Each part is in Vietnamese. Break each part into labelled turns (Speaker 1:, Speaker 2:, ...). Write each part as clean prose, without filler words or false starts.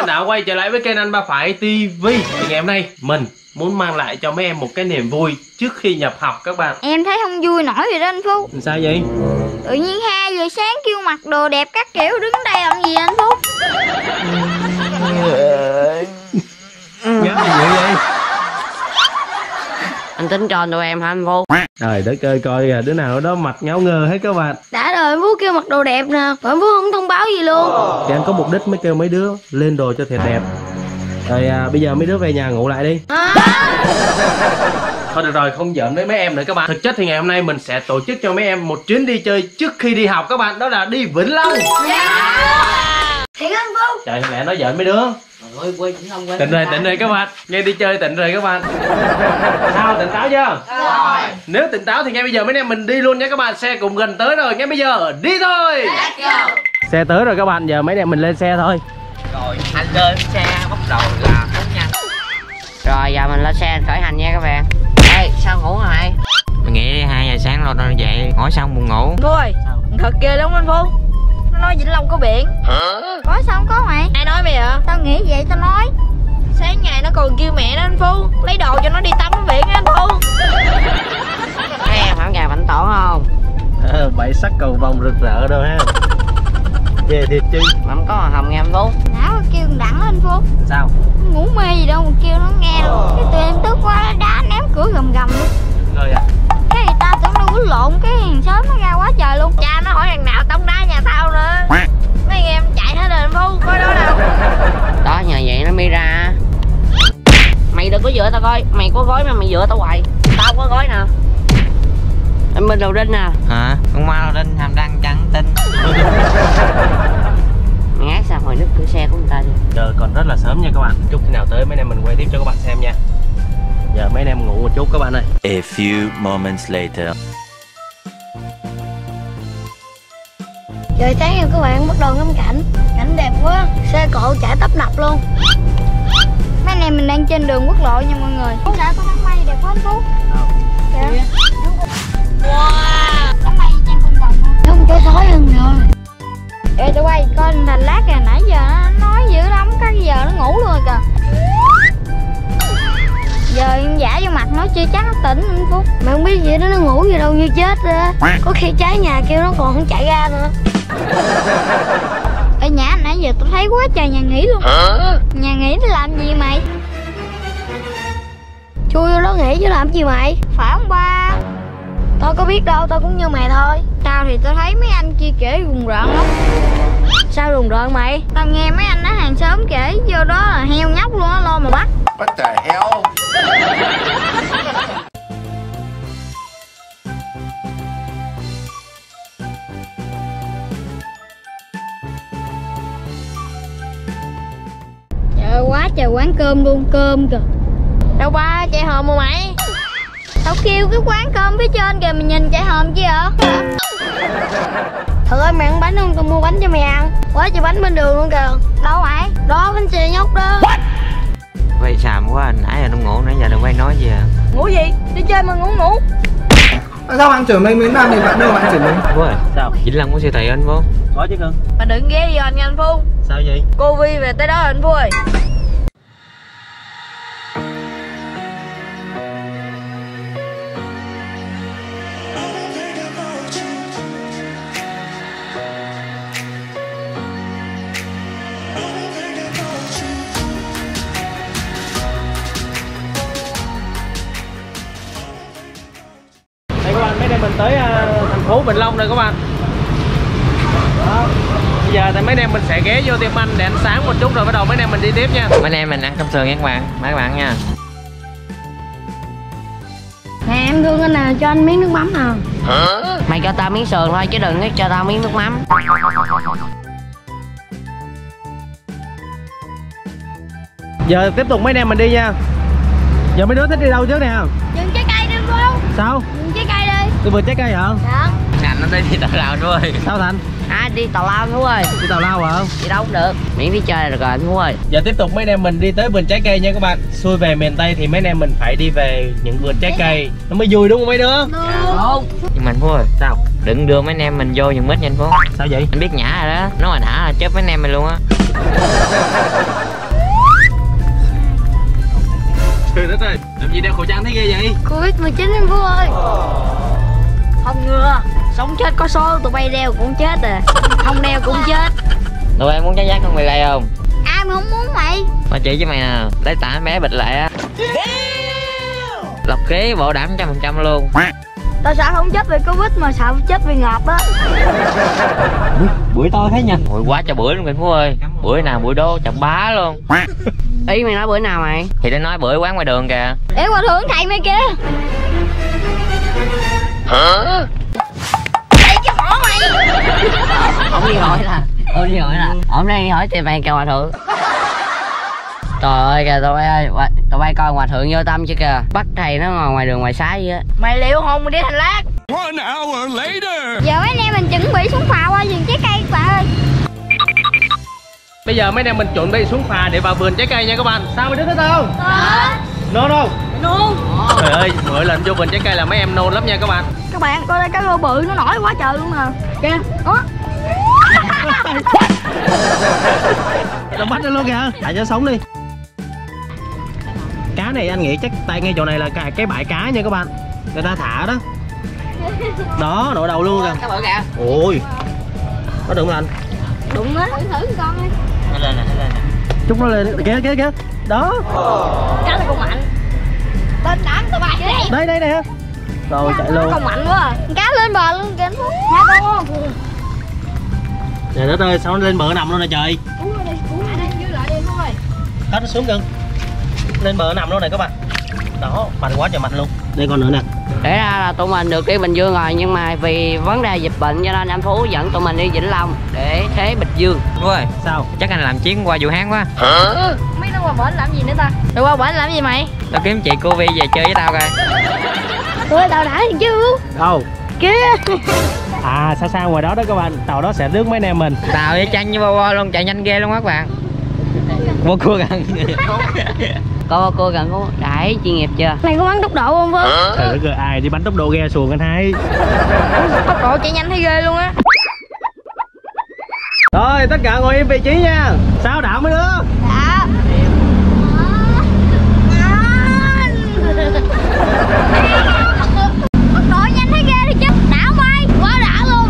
Speaker 1: bạn đã quay trở lại với kênh Anh Ba Phải TV. Thì ngày hôm nay mình muốn mang lại cho mấy em một cái niềm vui trước khi nhập học các bạn.
Speaker 2: Em thấy không vui nổi rồi đó anh Phúc.
Speaker 1: Sao vậy?
Speaker 2: Tự nhiên 2 giờ sáng kêu mặc đồ đẹp các kiểu, đứng đây làm gì anh Phúc?
Speaker 1: Nhớ gì vậy?
Speaker 3: Anh tính cho tụi em hả anh Phúc?
Speaker 1: Trời đất ơi, coi đứa nào đó mặt ngáo ngơ hết các bạn.
Speaker 2: Đã rồi anh Phúc kêu mặc đồ đẹp nè, mà anh Phúc không thông báo gì luôn.
Speaker 1: Thì anh có mục đích mới kêu mấy đứa lên đồ cho thiệt đẹp. Rồi bây giờ mấy đứa về nhà ngủ lại đi. Thôi được rồi, không giỡn với mấy em nữa các bạn. Thực chất thì ngày hôm nay mình sẽ tổ chức cho mấy em một chuyến đi chơi trước khi đi học các bạn. Đó là đi Vĩnh Long.
Speaker 2: Thiệt anh Phúc?
Speaker 1: Trời, mẹ nói giỡn mấy đứa.
Speaker 3: Ôi, quên Vĩnh Long, quên.
Speaker 1: Tỉnh rồi các bạn. Nghe đi chơi tỉnh rồi các bạn. Sao, tỉnh táo chưa? Rồi. Nếu tỉnh táo thì ngay bây giờ mấy em mình đi luôn nha các bạn. Xe cũng gần tới rồi, ngay bây giờ đi thôi.
Speaker 3: Let's go.
Speaker 1: Xe tới rồi các bạn, giờ mấy em mình lên xe thôi.
Speaker 3: Rồi, anh lên xe bắt đầu là phóng nhanh. Rồi, giờ mình lên xe khởi hành nha các bạn. Ê, sao ngủ hả mày? Mình nghĩ 2 giờ sáng rồi đâu dậy, hỏi xong buồn ngủ.
Speaker 2: Thôi, thật ghê đúng anh Phúc. Nó nói Vĩnh Long có biển. Có sao không có mày? Ai nói mày ạ? Tao nghĩ vậy tao nói. Sáng ngày nó còn kêu mẹ nó anh Phu lấy đồ cho nó đi tắm biển á anh Phu.
Speaker 3: Thấy em hả gà bánh tổ không?
Speaker 1: Bảy sắc cầu vồng rực rỡ đâu ha. Về thiệt chứ.
Speaker 3: Mà không có màu hồng nghe anh Phú.
Speaker 2: Não kêu đẳng anh Phú.
Speaker 1: Sao?
Speaker 2: Ngủ mê gì đâu mà kêu nó nghe luôn. Cái tụi em tức quá đá ném cửa gầm gầm luôn.
Speaker 1: Rồi à?
Speaker 2: Cái người ta tưởng đâu quýnh lộn, cái hàng xóm nó ra quá trời luôn. Cha nó hỏi thằng nào tông đá nhà tao nữa. Mấy anh em chạy hết rồi anh Phu, coi đâu đâu.
Speaker 3: Đó nhờ vậy nó mới ra. Mày đừng có dựa tao coi, mày có gói mà mày dựa tao hoài. Tao có gói nè. Em bên đầu đinh nè. Hả? Con ma đầu đinh hàm răng trắng tinh. Mày ngát sao hồi nứt cửa xe của người ta đi.
Speaker 1: Giờ còn rất là sớm nha các bạn. Chút khi nào tới mấy em mình quay tiếp cho các bạn xem nha. Giờ mấy em ngủ một chút các bạn ơi.
Speaker 4: A few moments later.
Speaker 2: Trời sáng em các bạn bắt đầu ngắm cảnh. Cảnh đẹp quá, xe cộ chạy tấp nập luôn. Mấy anh em mình đang trên đường quốc lộ nha mọi người. Có đã có nắng mây đẹp quá anh Phú. Kìa. Wow. Nắng mây trên con đồng luôn. Nó không chỗ tối hơn rồi. Ê tụi quay coi Thành lát kìa, nãy giờ nó nói dữ lắm, cái giờ nó ngủ luôn rồi kìa. Giờ em giả vô mặt nó chưa chắc nó tỉnh anh Phúc. Mày không biết gì đó, nó ngủ gì đâu như chết rồi. Có khi trái nhà kêu nó còn không chạy ra nữa. Ở nhà nãy giờ tôi thấy quá trời nhà nghỉ luôn. Nhà nghỉ nó làm gì mày? Chui vô đó nghỉ chứ làm gì mày? Phải không ba? Tôi có biết đâu, tôi cũng như mày thôi. Tao thì tôi thấy mấy anh kia kể rùng rợn lắm. Sao rùng rợn mày? Tao nghe mấy anh ở hàng xóm kể vô đó là heo nhóc luôn á, lo mà bắt.
Speaker 4: What the hell?
Speaker 2: Trời quá trời quán cơm luôn, cơm kìa. Đâu ba, chạy hòm mà mày. Tao kêu cái quán cơm phía trên kìa, mày nhìn chạy hòm chứ hả? Thật ơi mày ăn bánh không? Tao mua bánh cho mày ăn. Quá trời bánh bên đường luôn kìa. Đâu mày? Đó bánh xe nhóc đó.
Speaker 3: Quay xàm quá, nãy giờ nó ngủ, nãy giờ đừng quay nói gì à.
Speaker 2: Ngủ gì? Đi chơi mà ngủ.
Speaker 5: Sao bạn chở mấy bạn thì bạn đâu bạn chở mình?
Speaker 1: Ủa sao?
Speaker 3: Vĩnh Long có siêu thị anh Phú.
Speaker 1: Có chứ cưng.
Speaker 2: Mà đừng ghé gì anh nha anh Phu.
Speaker 1: Sao vậy?
Speaker 2: Cô Vi về tới đó rồi anh Phu ơi.
Speaker 1: Đây các bạn, mấy em mình tới thành phố Vĩnh Long rồi các bạn. Đó. Bây giờ thì mấy em mình sẽ ghé vô tiệm anh để ăn sáng một chút rồi bắt đầu mấy em mình đi tiếp nha.
Speaker 3: Mấy em mình ăn cơm sườn nha các bạn, mời các bạn nha.
Speaker 2: Nè em thương anh nè, cho anh miếng nước mắm nào.
Speaker 3: Mày cho tao miếng sườn thôi chứ đừng có cho tao miếng nước mắm.
Speaker 1: Giờ tiếp tục mấy em mình đi nha. Giờ mấy đứa thích đi đâu trước nè?
Speaker 2: Dừng trái cây đi Phu.
Speaker 1: Sao?
Speaker 2: Dừng trái cây đi.
Speaker 1: Tôi vượt trái cây hả?
Speaker 2: Dạ.
Speaker 3: Thành nó đi tào lao chú ơi.
Speaker 1: Sao Thành?
Speaker 3: Đi tào lao chú ơi.
Speaker 1: Đi tào lao hả?
Speaker 3: Đi đâu cũng được, miễn phí chơi được rồi anh Phú ơi.
Speaker 1: Giờ tiếp tục mấy em mình đi tới vườn trái cây nha các bạn. Xuôi về miền Tây thì mấy em mình phải đi về những vườn trái cây nó mới vui đúng không mấy đứa?
Speaker 3: Dạ không. Nhưng mà anh Phú ơi,
Speaker 1: Sao?
Speaker 3: Đừng đưa mấy anh em mình vô những mít nha anh Phú.
Speaker 1: Sao vậy?
Speaker 3: Anh biết nhả rồi đó, nó mà thả là chết mấy anh em mình luôn á.
Speaker 1: Trời đất ơi, làm gì đeo khẩu trang thấy ghê vậy?
Speaker 2: Covid-19 anh Phú ơi. Không ngừa, sống chết có số, tụi bay đeo cũng chết à. Không đeo cũng chết.
Speaker 3: Tụi em muốn chắc chắn không bị lây không?
Speaker 2: Ai mà không muốn mày.
Speaker 3: Mà chỉ với mày nè, lấy tả bé bịch lại á. Lọc khí bảo đảm 100% luôn.
Speaker 2: Tao sợ không chết vì Covid mà sợ chết vì ngọt đó.
Speaker 1: Bưởi to thế nha.
Speaker 3: Ôi quá trời bưởi luôn anh Phú ơi. Bưởi nào bưởi đô chậm bá luôn. Ý mày nói bưởi nào mày? Thì tao nói bưởi quán ngoài đường kìa.
Speaker 2: Để qua thưởng thầy mày kia.
Speaker 3: Hả?
Speaker 2: Đây cái mỏ mày.
Speaker 3: Ông đi hỏi là ông đang đi hỏi tìm mày kìa hòa thượng. Trời ơi kìa tụi bay coi hòa thượng vô tâm chứ kìa. Bắt thầy nó ngồi ngoài đường ngoài xá vậy á.
Speaker 2: Mày liệu hồn mày đi thành lát. Giờ mấy anh em mình chuẩn bị xuống phà qua vườn trái cây các bạn ơi.
Speaker 1: Bây giờ mấy anh em mình chuẩn bị xuống phà để vào vườn trái cây nha các bạn. Sao mày đứng thế không? Nôn không?
Speaker 2: Nôn.
Speaker 1: Trời ơi, mỗi lần vô vườn trái cây là mấy em nôn lắm nha các bạn.
Speaker 2: Các bạn coi đây, cá rô bự nó nổi quá trời luôn nè. Kìa, đó.
Speaker 1: Tao bắt nó luôn kìa, chạy cho sống đi. Cá này anh nghĩ chắc tay ngay chỗ này là cái bãi cá nha các bạn. Người ta thả đó. Đó, nổi đầu luôn kìa.
Speaker 3: Cá bự kìa.
Speaker 1: Ôi, có đụng anh.
Speaker 2: Đụng á. Thử con đi.
Speaker 3: Nó lên nè.
Speaker 1: Chúc nó lên, kìa. Đó.
Speaker 2: Cá này còn mạnh. Tên đám tụi bay đây.
Speaker 1: Đây nè. Rồi chạy luôn.
Speaker 2: Còn mạnh quá à. Cá lên bờ luôn kìa. Nha con.
Speaker 1: Trời đất ơi, sao nó lên bờ nằm luôn nè trời.
Speaker 2: Cuốn đây, dưới lại đi thôi.
Speaker 1: Hết nó xuống gần. Lên bờ nằm luôn này các bạn. Đó, mạnh quá trời mạnh luôn. Đây còn nữa nè.
Speaker 3: Để ra là tụi mình được đi Bình Dương rồi, nhưng mà vì vấn đề dịch bệnh cho nên anh Phú dẫn tụi mình đi Vĩnh Long để thế Bình Dương. Đúng rồi.
Speaker 1: Sao?
Speaker 3: Chắc anh làm chuyến qua Vũ Hán quá.
Speaker 2: Mấy đứa qua bển làm gì nữa ta? Rồi qua bển làm gì mày?
Speaker 3: Tao kiếm chị cô Vi về chơi với tao coi.
Speaker 2: Ôi tao đã thì chứ.
Speaker 1: Đâu?
Speaker 2: Kia.
Speaker 1: À, xa ngoài đó đó các bạn. Tàu đó sẽ rước mấy anh em mình.
Speaker 3: Tao với chanh như bo luôn, chạy nhanh ghê luôn các bạn. Vô cua gần. Cô gần cô đại chuyên nghiệp chưa?
Speaker 2: Mày có bắn tốc độ không Phương?
Speaker 1: Trời đất ơi, ai đi bắn tốc độ ghe xuồng anh hai.
Speaker 2: Tốc độ chạy nhanh thấy ghê luôn á.
Speaker 1: Rồi, tất cả ngồi im vị trí nha. Sao đảo mấy đứa?
Speaker 2: Dạ. Tốc độ nhanh thấy ghê đi chứ. Đảo bay, quá đã luôn.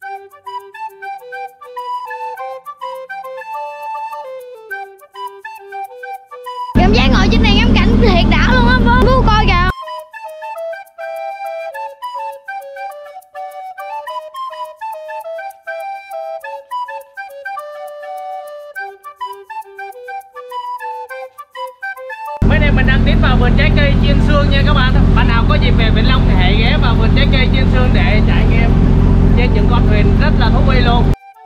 Speaker 2: Cảm giác ngồi trên này ngắm cảnh thiệt đã luôn á Phương. Cứu coi kìa.
Speaker 1: Mấy anh em mình đang tiến vào vườn trái cây Chiên Xương nha các bạn. Bạn nào có dịp về Vĩnh Long thì hãy ghé vào vườn trái cây Chiên Xương để trải nghiệm trên những con thuyền rất là thú vị luôn.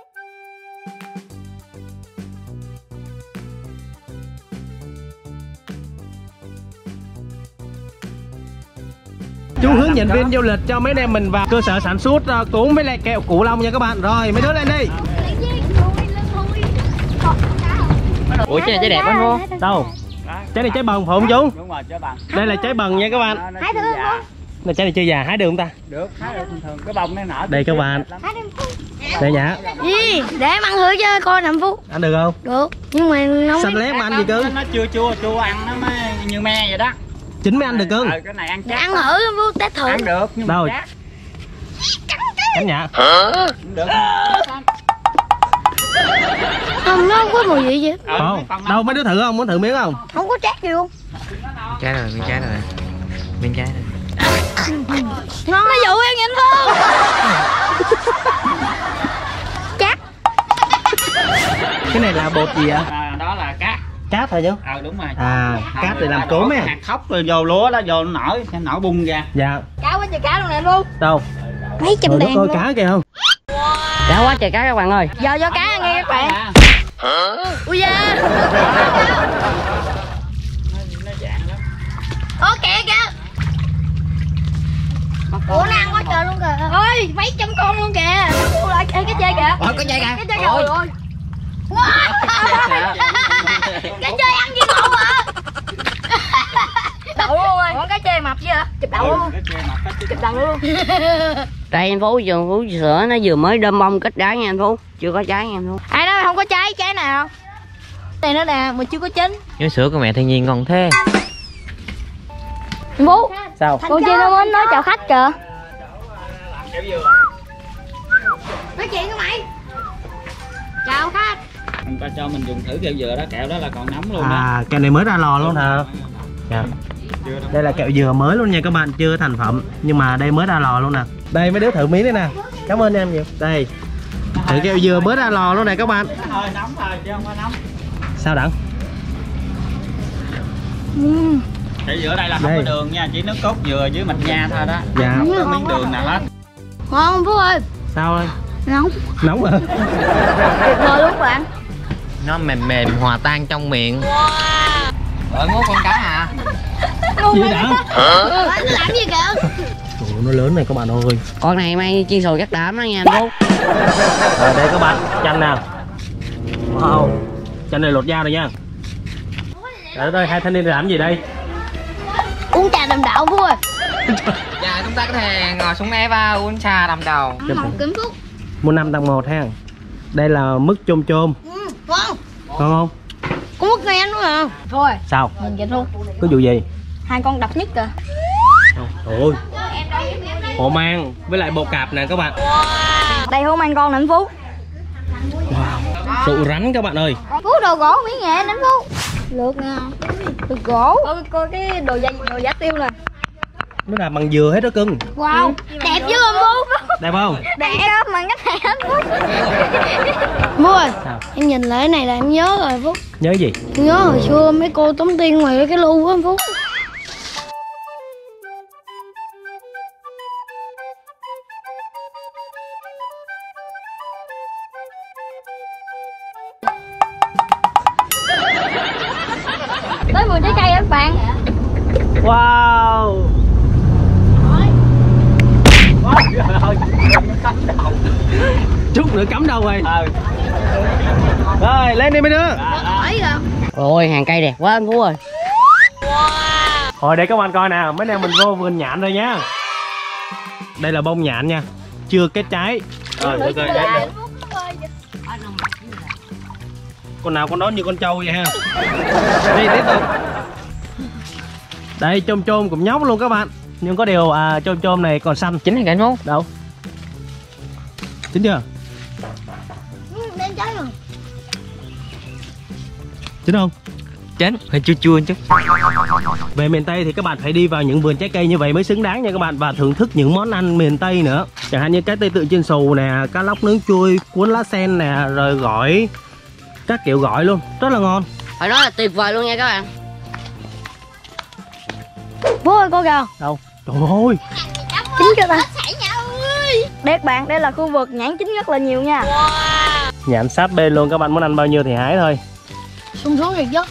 Speaker 1: Chú hướng dẫn viên du lịch cho mấy anh em mình vào cơ sở sản xuất cuốn với lại kẹo Củ Long nha các bạn. Rồi mấy đứa lên đi.
Speaker 3: Ủa trái này trái đẹp quá luôn.
Speaker 1: Đâu? Trái này trái bần phải không chú?
Speaker 6: Đúng rồi, trái bần.
Speaker 1: Đây là trái bần nha các bạn.
Speaker 2: Hái thử không?
Speaker 1: Này trái này chưa già, hái được không ta?
Speaker 6: Được, hái được bình thường, cái bông nó nở.
Speaker 1: Đây các bạn.
Speaker 2: Hái đi Phú.
Speaker 1: Đây nhá.
Speaker 2: Gì? Để em ăn thử cho coi nè Phú.
Speaker 1: Ăn được không?
Speaker 2: Được, nhưng mà nóng.
Speaker 1: Xanh lét mà ăn gì cưng?
Speaker 6: Nó chưa chua ăn nó mới như me vậy đó.
Speaker 1: Chín mới ăn được cưng.
Speaker 6: Cái này ăn chắc.
Speaker 2: Ăn thử Phú, test thử.
Speaker 6: Ăn được nhưng mà
Speaker 1: Đâu?
Speaker 6: chắc.
Speaker 1: Cánh nhạ.
Speaker 6: Được.
Speaker 2: Không, nó không có mùi vị gì.
Speaker 1: Không. Đâu mấy đứa thử không? Muốn thử miếng không?
Speaker 2: Không có chát gì luôn.
Speaker 3: Trái rồi, miếng trái rồi. Miếng trái rồi.
Speaker 2: Ngon nó dụ em nhìn Phương. Chát.
Speaker 1: Cái này là bột gì ạ?
Speaker 6: Đó là cát.
Speaker 1: Cát thôi chứ?
Speaker 6: Đúng rồi.
Speaker 1: À, cát để làm cốm á.
Speaker 6: Hạt khóc rồi vô lúa đó, vô nó nở, sẽ nở bung ra.
Speaker 1: Dạ.
Speaker 2: Cá quá trời cá luôn nè Phương.
Speaker 1: Đâu?
Speaker 2: Mấy trăm
Speaker 1: Rồi,
Speaker 2: đàn
Speaker 1: coi
Speaker 2: luôn.
Speaker 1: cá kìa không?
Speaker 3: Đã quá trời cá các bạn ơi.
Speaker 2: Giờ cho cá ăn nghe các bạn. Ui da. Ủa kìa kìa. Ủa nó ăn quá trời luôn kìa. Ôi mấy trăm con luôn kìa. Nó mua lại cái chơi kìa.
Speaker 3: Ôi có chơi kìa.
Speaker 2: Cái chơi rồi rồi. Wow. Cái chơi ăn gì ngon hả? đậu luôn ơi. Còn cái chê mập chứ hả? Chụp đậu luôn. Chụp đậu luôn.
Speaker 3: Đây anh Phú, vườn Phú sữa nó vừa mới đơm bông kết trái nha anh Phú. Chưa có trái nha anh Phú.
Speaker 2: Ai nói không có trái nào. Đây nó nè, mà chưa có chín.
Speaker 1: Cái sữa của mẹ thiên nhiên ngon thế.
Speaker 2: Phú.
Speaker 1: Sao?
Speaker 2: Con chim nó muốn nói chào khách kìa. Nói chuyện với mày. Chào khách.
Speaker 6: Người ta cho mình dùng thử kẹo dừa đó, kẹo đó là còn nóng luôn đó.
Speaker 1: Kẹo này mới ra lò luôn hả? Dạ. Đây là kẹo dừa mới luôn nha các bạn, chưa thành phẩm nhưng mà đây mới ra lò luôn nè. Đây mấy đứa thử miếng đây nè. Cảm ơn em nhiều. Đây. Thử kẹo dừa mới ra lò luôn này các bạn.
Speaker 6: Hơi nóng thôi chứ không có nóng.
Speaker 1: Sao Đặng?
Speaker 6: Kẹo dừa đây là không có đường nha, chỉ nước cốt dừa với mạch nha thôi đó.
Speaker 1: Dạ.
Speaker 6: Không có miếng đường nào hết.
Speaker 2: Ngon không Phú ơi?
Speaker 1: Sao ơi?
Speaker 2: Nóng.
Speaker 1: Nóng hả?
Speaker 2: Tuyệt vời luôn bạn.
Speaker 1: Nó mềm mềm hòa tan trong miệng.
Speaker 3: Rồi mua con cá hả?
Speaker 1: Gì Đặng?
Speaker 2: Nó làm gì kìa?
Speaker 1: Ủa, nó lớn này các bạn ơi.
Speaker 3: Con này may chiên xù chắc đám đó nha anh Phú.
Speaker 1: Rồi đây các bạn, chanh nào. Wow. Chanh này lột da rồi nha. Trời ơi, hai thanh niên làm gì đây?
Speaker 2: Uống trà đầm đậu Phú ơi.
Speaker 3: Dạ chúng ta có thể ngồi xuống đây và uống trà đầm đầu.
Speaker 2: Không kiếm Phú.
Speaker 1: Mua 5 tầng 1 ha. Đây là mứt chôm chôm.
Speaker 2: Ngon.
Speaker 1: Ngon không?
Speaker 2: Có mất nghe nữa hả? Thôi.
Speaker 1: Sao?
Speaker 2: Nhìn kìa Phú.
Speaker 1: Có vụ gì?
Speaker 2: Hai con độc nhất kìa.
Speaker 1: Ôi. Hổ mang với lại bột cạp nè các bạn.
Speaker 2: Đây hổ mang con nè anh Phú.
Speaker 1: Wow. Sụ rắn các bạn ơi.
Speaker 2: Phú đồ gỗ mỹ nghệ nè anh Phú. Lượt nè. Lượt gỗ. Coi cái đồ giả tiêu nè.
Speaker 1: Nó làm bằng dừa hết đó cưng.
Speaker 2: Wow. Đẹp chứ anh Phú.
Speaker 1: Đẹp không?
Speaker 2: Đẹp mà cái này anh Phú. Phú ơi.
Speaker 1: Sao?
Speaker 2: Em nhìn lại cái này là em nhớ rồi Phú.
Speaker 1: Nhớ gì?
Speaker 2: Em nhớ hồi xưa mấy cô tống tiền ngoài cái lu á anh Phú. Tới vườn trái cây các bạn.
Speaker 1: Wow. Chút nữa cắm đâu rồi. Rồi lên đi mấy đứa.
Speaker 3: Ôi hàng cây đẹp quá anh Phú ơi.
Speaker 1: Hồi để các bạn coi nè, mấy em mình vô vườn nhãn rồi nhá. Đây là bông nhãn nha, chưa kết trái. Rồi được rồi, đấy. Con nào con đó như con trâu vậy ha. Đi tiếp tục. Đây chôm chôm cũng nhóc luôn các bạn. Nhưng có điều chôm chôm này còn xanh.
Speaker 3: Chín hay cảnh Phú?
Speaker 1: Đâu? Chín chưa?
Speaker 2: Đến trái rồi.
Speaker 1: Chín không?
Speaker 3: Chín, hơi chua chua chút.
Speaker 1: Về miền Tây thì các bạn phải đi vào những vườn trái cây như vậy mới xứng đáng nha các bạn. Và thưởng thức những món ăn miền Tây nữa. Chẳng hạn như cái tây tự chiên xù nè, cá lóc nướng chui, cuốn lá sen nè, rồi gỏi, các kiểu gỏi luôn, rất là ngon.
Speaker 3: Phải nói là tuyệt vời luôn nha các bạn.
Speaker 2: Phú ơi cô kìa.
Speaker 1: Đâu? Trời ơi.
Speaker 2: Chín cho ta. Đây các bạn, đây là khu vực nhãn chín rất là nhiều nha.
Speaker 1: Nhãn sát bên luôn, các bạn muốn ăn bao nhiêu thì hái thôi.
Speaker 2: Xuống xuống rồi chứ.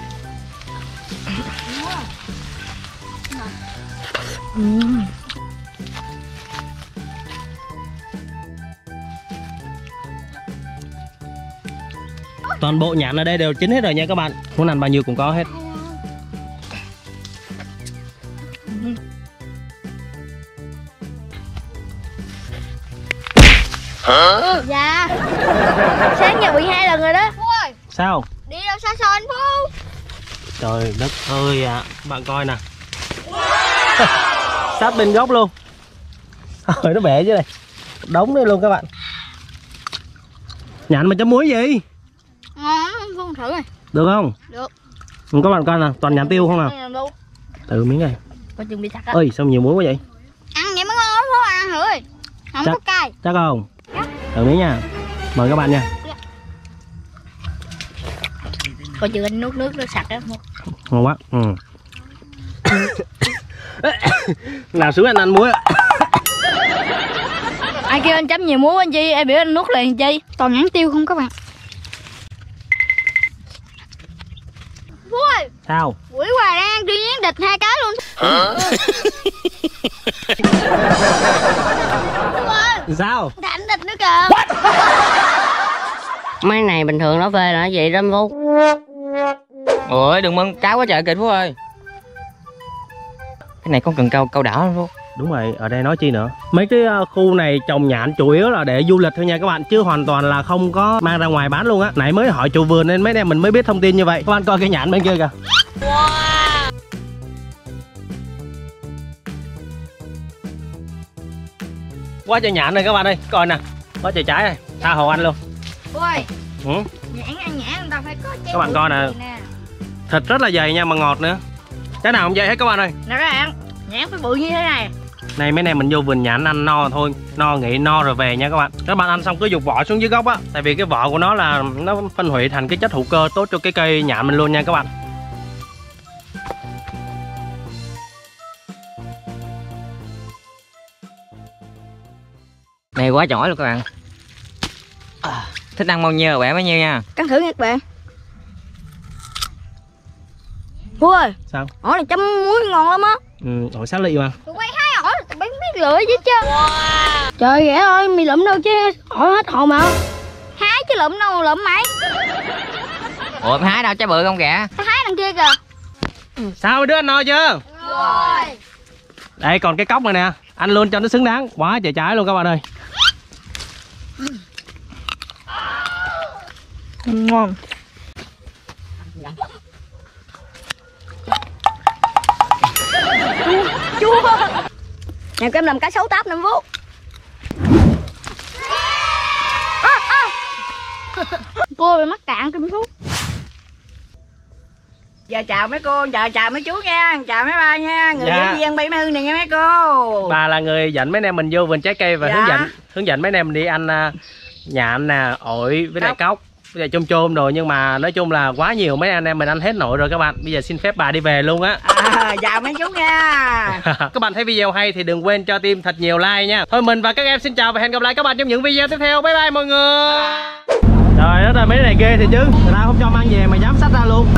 Speaker 1: Toàn bộ nhãn ở đây đều chín hết rồi nha các bạn. Muốn ăn bao nhiêu cũng có hết.
Speaker 2: Dạ. Sáng giờ bị 2 lần rồi đó. Phú ơi.
Speaker 1: Sao?
Speaker 2: Đi đâu xa xôi anh Phú.
Speaker 1: Trời đất ơi ạ. Bạn coi nè. Sát bên gốc luôn. Nó bể chứ này. Đống đây luôn các bạn. Nhãn mà chấm muối gì?
Speaker 2: Ngon lắm, Phú thử này.
Speaker 1: Được không?
Speaker 2: Được.
Speaker 1: Các bạn coi nè, toàn nhãn tiêu không nè. Từ miếng này.
Speaker 2: Có chừng bị sặc á.
Speaker 1: Ơi sao nhiều muối quá vậy?
Speaker 2: Ăn vậy mới ngon Phú, ăn thử đi. Không có cay.
Speaker 1: Chắc không? Từ miếng nha. Mời các bạn nha.
Speaker 2: Coi chừng anh nuốt nước nó sặc á.
Speaker 1: Ngon quá. Nào xíu anh ăn muối ạ.
Speaker 2: Ai kêu anh chấm nhiều muối anh Chi, ai biểu anh nuốt liền Chi. Toàn nhãn tiêu không các bạn. Phú ơi.
Speaker 1: Sao?
Speaker 2: Quỷ Hoài đang ăn riêng nhãn địch 2 cái luôn.
Speaker 1: Sao?
Speaker 2: Đánh địch nữa kìa.
Speaker 3: Mấy này bình thường nó phê là vậy đó Phú. Ôi đừng mưng cá quá trời kìa Phú ơi. Cái này có cần câu đảo không Phúc?
Speaker 1: Đúng rồi, ở đây nói chi nữa. Mấy cái khu này trồng nhãn chủ yếu là để du lịch thôi nha các bạn, chứ hoàn toàn là không có mang ra ngoài bán luôn á. Nãy mới hỏi chủ vườn nên mấy em mình mới biết thông tin như vậy. Các bạn coi cái nhãn bên kia kìa. Wow. Quá trời nhãn này các bạn ơi, coi nè, quá trời trái này, tha hồ anh luôn.
Speaker 2: Ôi.
Speaker 1: Ừ.
Speaker 2: Nhãn ăn nhãn người ta phải có
Speaker 1: các bạn coi nè, thịt rất là dày nha mà ngọt nữa. Cái nào không dày hết các bạn ơi.
Speaker 2: Nè các bạn, nhãn phải bự như thế này.
Speaker 1: Này mấy này mình vô vườn nhãn ăn no thôi, no nghỉ no rồi về nha các bạn. Các bạn ăn xong cứ dục vỏ xuống dưới gốc á, tại vì cái vỏ của nó là nó phân hủy thành cái chất hữu cơ tốt cho cái cây nhãn mình luôn nha các bạn.
Speaker 3: Này quá giỏi luôn các bạn. Thích ăn bao nhiêu bẻ bấy nhiêu nha.
Speaker 2: Cắn thử nha các bạn. Ui.
Speaker 1: Sao?
Speaker 2: Ổi này chấm muối ngon lắm á.
Speaker 1: Ổi xá lị mà.
Speaker 2: Tụi quay hai ổi tụi bay biết lựa chứ chứ. Wow. Trời ghẻ ơi, mày lụm đâu chứ. Ổi hết hồn mà. Hái chứ lụm đâu lụm mày.
Speaker 3: Ủa mày hái đâu, trái bự không kìa.
Speaker 2: Tao hái đằng kia kìa.
Speaker 1: Sao đứa ăn no chưa?
Speaker 2: Rồi.
Speaker 1: Đây còn cái cốc này nè, ăn luôn cho nó xứng đáng. Quá trời trái luôn các bạn ơi.
Speaker 2: Ngon. Chua. Nè em làm cá sấu táp nè Phúc. Cô bị mắc cạn Kim Phúc.
Speaker 7: Giờ chào mấy cô, chào mấy chú nha, chào mấy ba nha, người diễn viên Bay Mai Hương này nha mấy cô.
Speaker 1: Bà là người dẫn mấy em mình vô vườn trái cây và hướng dẫn mấy em đi ăn nhãn nè, ổi với lại cóc, với lại chôm chôm rồi, nhưng mà nói chung là quá nhiều, mấy anh em mình ăn hết nổi rồi các bạn. Bây giờ xin phép bà đi về luôn á.
Speaker 7: Chào mấy chú nha.
Speaker 1: Các bạn thấy video hay thì đừng quên cho Tim thật nhiều like nha. Thôi mình và các em xin chào và hẹn gặp lại các bạn trong những video tiếp theo. Bye bye mọi người. Trời đất ơi, mấy này ghê thì chứ, người ta không cho mang về mà dám xách ra luôn.